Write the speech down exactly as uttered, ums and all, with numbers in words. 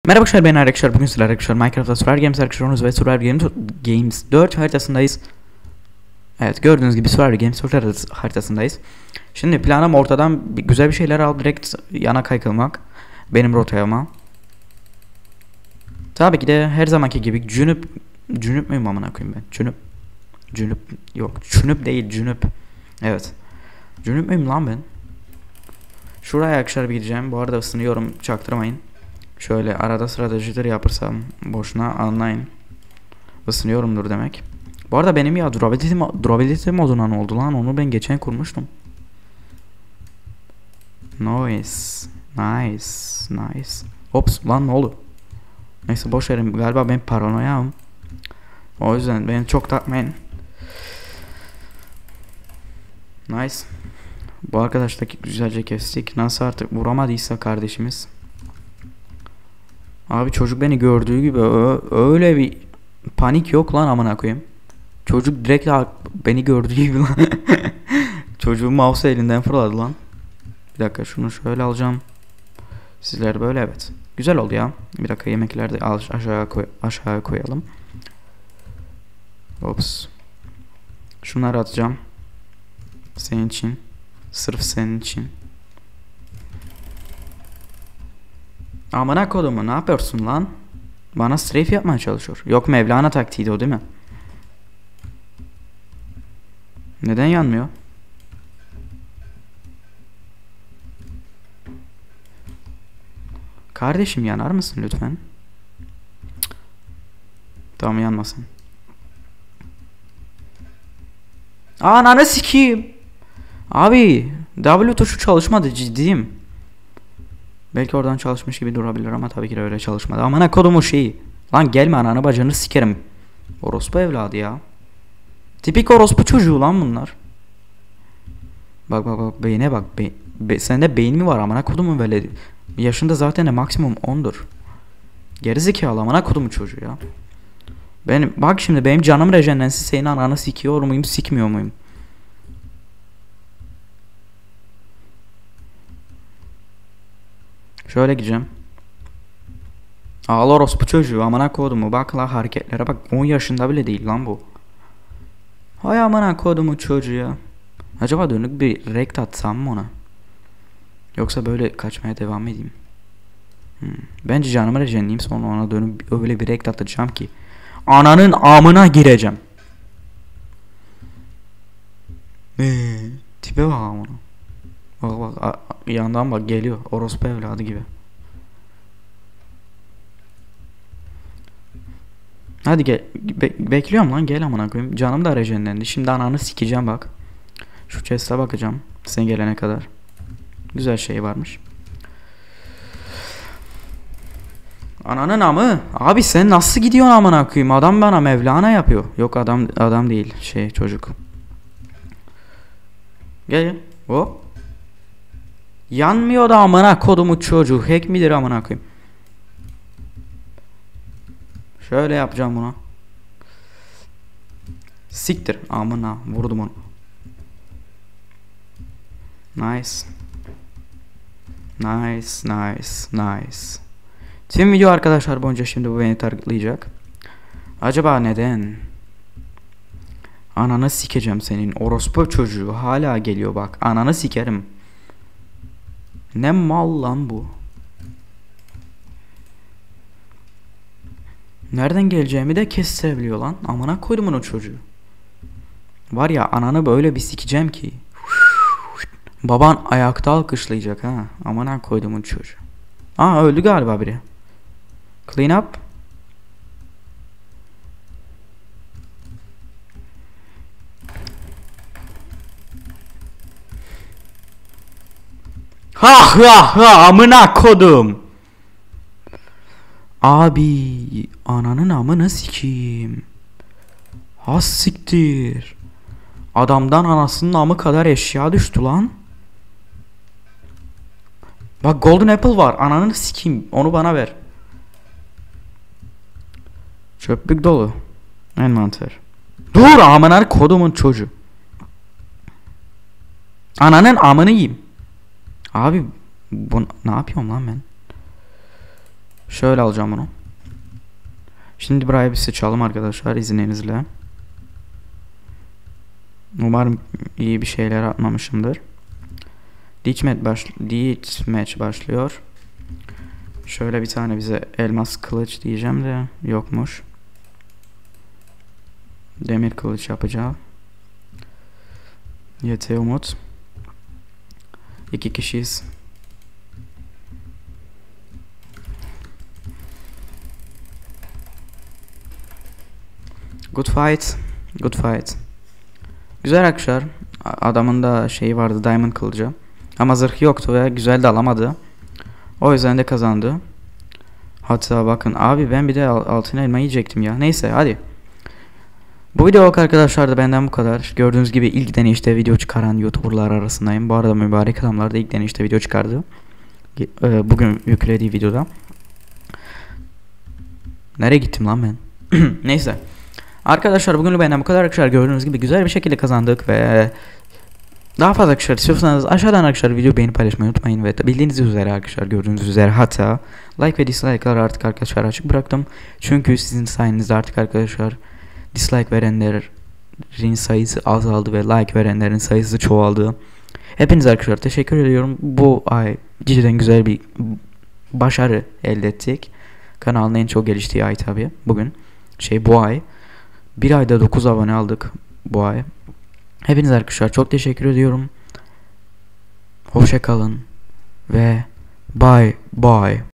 Merhaba arkadaşlar, ben arkadaşlar. Bugün sizlerle arkadaşlar Minecraft'ta Survival Games arkadaşlarımız ve Survival Games, Games dört haritasındayız. Evet, gördüğünüz gibi Survival Games dört haritasındayız. Şimdi planım ortadan bir, güzel bir şeyler alıp direkt yana kaykılmak. Benim rotayama. Tabii ki de her zamanki gibi cünüp cünüp müyüm amına koyayım ben? Cünüp. Cünüp yok. Cünüp değil, cünüp. Evet. Cünüp müyüm lan ben? Şuraya arkadaşlar bir gideceğim. Bu arada ısınıyorum, çaktırmayın. Şöyle arada sırada jitter yapırsam boşuna anlayın. Isınıyorumdur demek. Bu arada benim ya durability, durability moduna ne oldu lan? Onu ben geçen kurmuştum. Nice. Nice. Nice. Ops lan ne oldu? Neyse boş verin, galiba ben paranoyam. O yüzden beni çok takmayın. Nice. Bu arkadaştaki güzelce kestik. Nasıl artık vuramadıysa kardeşimiz. Abi çocuk beni gördüğü gibi öyle bir panik yok lan amına koyayım. Çocuk direkt beni gördüğü gibi lan. Çocuğun mouse elinden fırladı lan. Bir dakika şunu şöyle alacağım. Sizler böyle, evet. Güzel oldu ya. Bir dakika yemekleri de aşağıya koy aşağıya koyalım. Ops. Şunları atacağım. Senin için. Sırf senin için. Amına kodumu ne yapıyorsun lan? Bana strafe yapmaya çalışıyor. Yok, Mevlana taktiğiydi o değil mi? Neden yanmıyor? Kardeşim yanar mısın lütfen? Cık. Tamam, yanmasın. Ananı sikeyim. Abi W tuşu çalışmadı, ciddiyim. Belki oradan çalışmış gibi durabilir ama tabii ki de öyle çalışmadı. Amına kodumu şeyi. Lan gelme, ananı bacını sikerim. Orospu evladı ya. Tipik orospu çocuğu lan bunlar. Bak bak bak, beyine bak. Be be sende beyin mi var amına kodumu böyle? Yaşında zaten de maksimum ondur. Gerizekalı amına kodumu çocuğu ya. Benim bak şimdi benim canım rejenlensi, senin ananı sikiyor muyum sikmiyor muyum? Şöyle gideceğim. Ağla orospu çocuğu amına kodumu, bak la hareketlere bak, on yaşında bile değil lan bu. Hay amına kodumu çocuğu ya. Acaba dönük bir rekt atsam mı ona? Yoksa böyle kaçmaya devam edeyim? Hmm. Bence canımı rejenleyeyim, sonra ona dönüp öyle bir rekt atacağım ki ananın amına gireceğim. Eee, tipe bak amına. Bak bak yandan bak geliyor orospu evladı gibi. Hadi gel, be bekliyorum lan, gel amına koyayım. Canım da rejenlendi. Şimdi ananı sikeceğim bak. Şu chest'e bakacağım sen gelene kadar. Güzel şey varmış. Ananın amı. Abi sen nasıl gidiyorsun amına koyayım? Adam bana Mevlana yapıyor. Yok, adam adam değil, şey çocuk. Gel gel. Hop. Yanmıyor da amına kodumu çocuğu. Hack midir amına koyayım? Şöyle yapacağım bunu. Siktir amına, vurdum onu. Nice. Nice, nice, nice. Tüm video arkadaşlar boyunca şimdi bu beni targetlayacak. Acaba neden? Ananı sikeceğim senin orospu çocuğu, hala geliyor bak. Ananı sikerim. Ne mal lan bu? Nereden geleceğimi de kestirebiliyor lan. Amına koydum onu çocuğu. Var ya, ananı böyle bir sikeceğim ki. Baban ayakta alkışlayacak ha. Amına koydum onu çocuğu. Aa, öldü galiba biri. Clean up. Ha ha ha, amına kodum. Abi ananın amını sikeyim. Has siktir. Adamdan anasının amı kadar eşya düştü lan. Bak golden apple var, ananı sikeyim, onu bana ver. Çöplük dolu. Envanter. Dur amına kodumun çocuğu. Ananın amını yiyeyim. Abi bu ne yapıyorum lan ben? Şöyle alacağım bunu. Şimdi buraya bir sıçalım arkadaşlar izninizle. Umarım iyi bir şeyler atmamışımdır. Deathmatch baş Deathmatch başlıyor. Şöyle bir tane bize elmas kılıç diyeceğim de yokmuş. Demir kılıç yapacağım. Y T Umut. İki kişiyiz. Good fight. Good fight. Güzel arkadaşlar. Adamın da şeyi vardı, diamond kılıcı. Ama zırh yoktu ve güzel de alamadı. O yüzden de kazandı. Hatta bakın abi, ben bir de altın elma yiyecektim ya. Neyse hadi. Bu video arkadaşlar da benden bu kadar. Gördüğünüz gibi ilk deneyişte video çıkaran YouTuber'lar arasındayım. Bu arada mübarek adamlar da ilk deneyişte video çıkardı. Bugün yüklediği videoda. Nereye gittim lan ben? Neyse. Arkadaşlar bugün benden bu kadar arkadaşlar. Gördüğünüz gibi güzel bir şekilde kazandık ve daha fazla arkadaşlar istiyorsanız aşağıdan arkadaşlar video beğenip paylaşmayı unutmayın ve bildiğiniz üzere arkadaşlar, gördüğünüz üzere hatta like ve dislike'ları artık arkadaşlar açık bıraktım. Çünkü sizin sayenizde artık arkadaşlar dislike verenlerin sayısı azaldı ve like verenlerin sayısı çoğaldı. Hepinize arkadaşlar teşekkür ediyorum. Bu ay cidden güzel bir başarı elde ettik. Kanalın en çok geliştiği ay tabi bugün. Şey bu ay. Bir ayda dokuz abone aldık bu ay. Hepinize arkadaşlar çok teşekkür ediyorum. Hoşça kalın ve bye bye.